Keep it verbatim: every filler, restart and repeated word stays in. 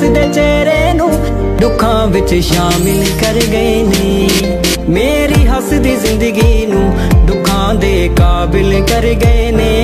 दे चेहरे नू दुखां विच शामिल कर गए ने। मेरी हसदी जिंदगी नू दुखां दे काबिल कर गए ने।